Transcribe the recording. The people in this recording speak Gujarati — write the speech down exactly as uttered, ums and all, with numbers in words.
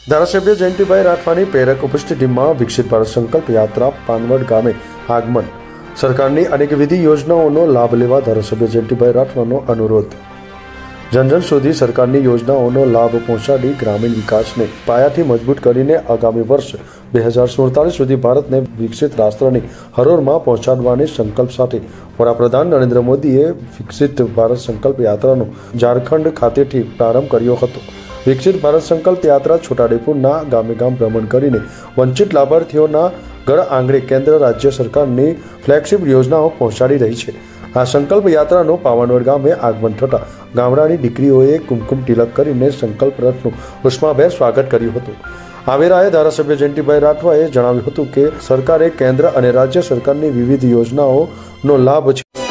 ધારાસભ્ય જયંતિભાઈ રાઠવાની પ્રેરક ઉપસ્થિતિમાં વિકસિત ભારત સંકલ્પ યાત્રા પાનવડ ગામે આગમન. સરકારની અનેકવિધ યોજનાઓનો લાભ લેવા ધારાસભ્ય જયંતિભાઈ રાઠવાનો અનુરોધ. જન જન સુધી સરકારની યોજનાઓનો લાભ પહોંચાડી ગ્રામીણ વિકાસને પાયાથી મજબૂત કરીને આગામી વર્ષ બે હજાર સુડતાલીસ સુધી ભારતને વિકસિત રાષ્ટ્રની હરોળમાં પહોંચાડવાની સંકલ્પ સાથે વડાપ્રધાન નરેન્દ્ર મોદીએ વિકસિત ભારત સંકલ્પ યાત્રાનો ઝારખંડ ખાતેથી પ્રારંભ કર્યો હતો. વિકસિત ભારત સંકલ્પ યાત્રા છોટાઉદેપુરના ગામે ગામ ભ્રમણ કરીને વંચિત લાભાર્થીઓના ઘર આંગણે કેન્દ્ર રાજ્ય સરકારની ફ્લેગશિપ યોજનાઓ પહોંચાડી રહી છે. આ સંકલ્પ યાત્રાનું પાવનવડ ગામે આગમન થતાં ગામડાની દીકરીઓએ કુમકુમ તિલક કરીને સંકલ્પ રથનું ઉષ્માભેર સ્વાગત કર્યું હતું. આવેરાએ ધારાસભ્ય જયંતિભાઈ રાઠવાએ જણાવ્યું હતું કે સરકારે કેન્દ્ર અને રાજ્ય સરકારની વિવિધ યોજનાઓનો લાભ છે.